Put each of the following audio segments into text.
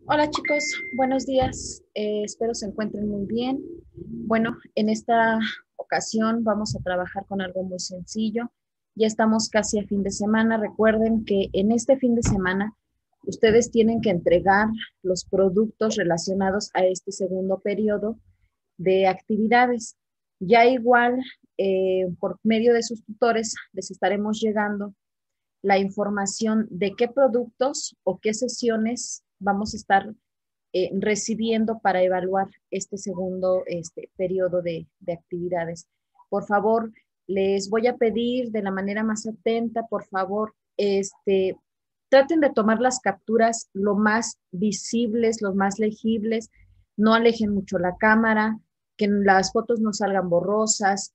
Hola chicos, buenos días. Espero se encuentren muy bien. Bueno, en esta ocasión vamos a trabajar con algo muy sencillo. Ya estamos casi a fin de semana. Recuerden que en este fin de semana ustedes tienen que entregar los productos relacionados a este segundo periodo de actividades. Ya igual, por medio de sus tutores, les estaremos llegando la información de qué productos o qué sesiones vamos a estar recibiendo para evaluar este segundo periodo de actividades. Por favor, les voy a pedir de la manera más atenta, por favor, traten de tomar las capturas lo más visibles, lo más legibles, no alejen mucho la cámara, que las fotos no salgan borrosas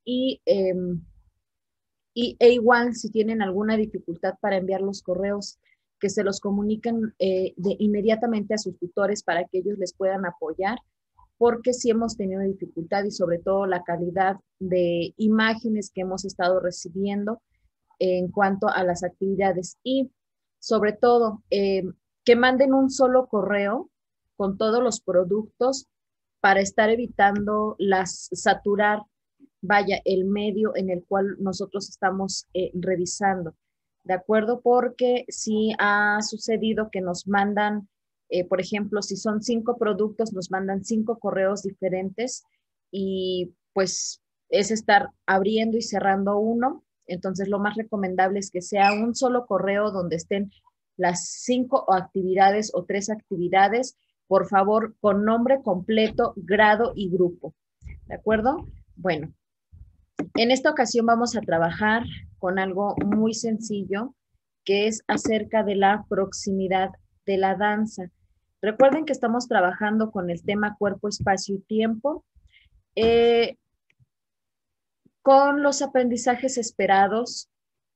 e igual, si tienen alguna dificultad para enviar los correos, que se los comuniquen inmediatamente a sus tutores para que ellos les puedan apoyar, porque sí hemos tenido dificultad y sobre todo la calidad de imágenes que hemos estado recibiendo en cuanto a las actividades. Y sobre todo, que manden un solo correo con todos los productos para estar evitando saturar, vaya, el medio en el cual nosotros estamos revisando, ¿de acuerdo? Porque sí ha sucedido que nos mandan, por ejemplo, si son 5 productos, nos mandan 5 correos diferentes y pues es estar abriendo y cerrando uno. Entonces, lo más recomendable es que sea un solo correo donde estén las 5 actividades o 3 actividades, por favor, con nombre completo, grado y grupo, ¿de acuerdo? Bueno, en esta ocasión vamos a trabajar con algo muy sencillo, que es acerca de la proximidad de la danza. Recuerden que estamos trabajando con el tema cuerpo, espacio y tiempo, eh, con los aprendizajes esperados.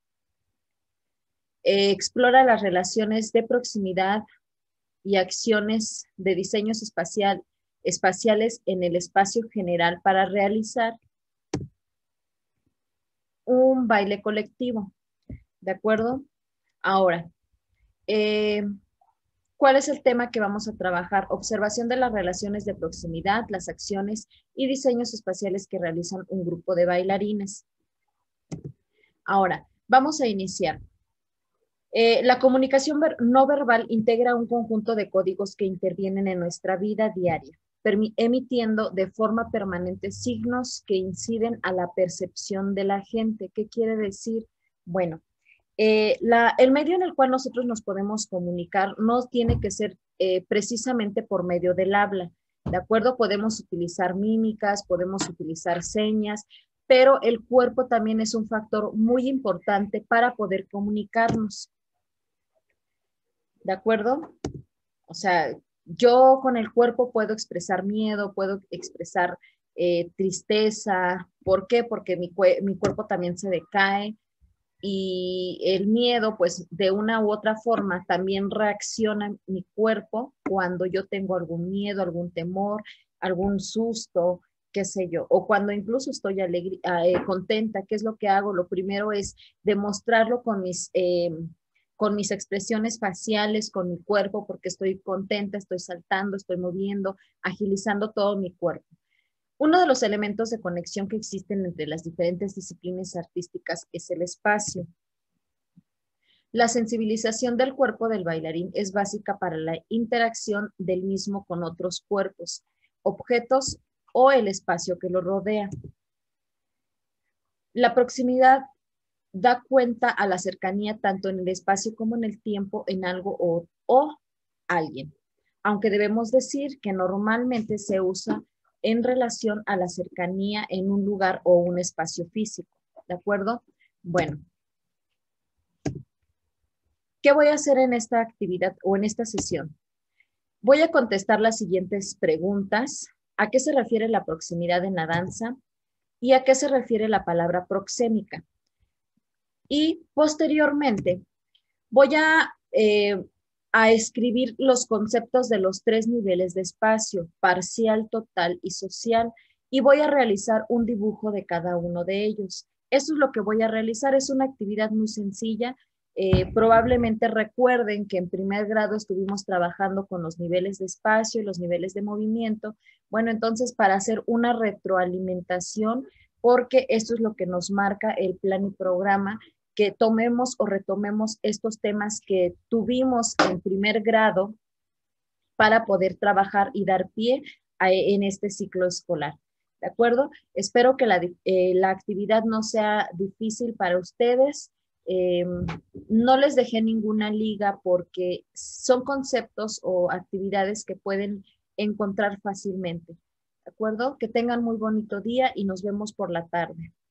Explora las relaciones de proximidad y acciones de diseños espaciales en el espacio general para realizar un baile colectivo, ¿de acuerdo? Ahora, eh, ¿cuál es el tema que vamos a trabajar? Observación de las relaciones de proximidad, las acciones y diseños espaciales que realizan un grupo de bailarines. Ahora, vamos a iniciar. La comunicación no verbal integra un conjunto de códigos que intervienen en nuestra vida diaria, emitiendo de forma permanente signos que inciden a la percepción de la gente. ¿Qué quiere decir? Bueno, el medio en el cual nosotros nos podemos comunicar no tiene que ser precisamente por medio del habla, ¿de acuerdo? Podemos utilizar mímicas, podemos utilizar señas, pero el cuerpo también es un factor muy importante para poder comunicarnos, ¿de acuerdo? O sea, yo con el cuerpo puedo expresar miedo, puedo expresar tristeza. ¿Por qué? Porque mi cuerpo también se decae y el miedo, pues de una u otra forma también reacciona mi cuerpo cuando yo tengo algún miedo, algún temor, algún susto, qué sé yo, o cuando incluso estoy contenta. ¿Qué es lo que hago? Lo primero es demostrarlo con mis expresiones faciales, con mi cuerpo, porque estoy contenta, estoy saltando, estoy moviendo, agilizando todo mi cuerpo. Uno de los elementos de conexión que existen entre las diferentes disciplinas artísticas es el espacio. La sensibilización del cuerpo del bailarín es básica para la interacción del mismo con otros cuerpos, objetos o el espacio que lo rodea. La proximidad da cuenta a la cercanía tanto en el espacio como en el tiempo en algo o alguien, aunque debemos decir que normalmente se usa en relación a la cercanía en un lugar o un espacio físico, ¿de acuerdo? Bueno, ¿qué voy a hacer en esta actividad o en esta sesión? Voy a contestar las siguientes preguntas. ¿A qué se refiere la proximidad en la danza? ¿Y a qué se refiere la palabra proxémica? Y posteriormente voy a escribir los conceptos de los 3 niveles de espacio, parcial, total y social, y voy a realizar un dibujo de cada uno de ellos. Eso es lo que voy a realizar. Es una actividad muy sencilla. Probablemente recuerden que en primer grado estuvimos trabajando con los niveles de espacio y los niveles de movimiento. Bueno, entonces para hacer una retroalimentación, porque esto es lo que nos marca el plan y programa, que tomemos o retomemos estos temas que tuvimos en primer grado para poder trabajar y dar pie en este ciclo escolar. ¿De acuerdo? Espero que la actividad no sea difícil para ustedes. Eh, no les dejé ninguna liga porque son conceptos o actividades que pueden encontrar fácilmente. ¿De acuerdo? Que tengan muy bonito día y nos vemos por la tarde.